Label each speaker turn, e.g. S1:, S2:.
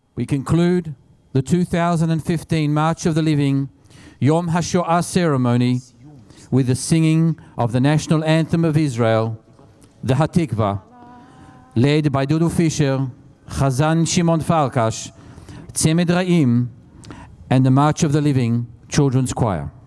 S1: We conclude the 2015 March of the Living Yom HaShoah ceremony with the singing of the national anthem of Israel, the Hatikvah, led by Dudu Fisher, Chazan Shimon Farkas, Tzemed Reim, and the March of the Living Children's Choir.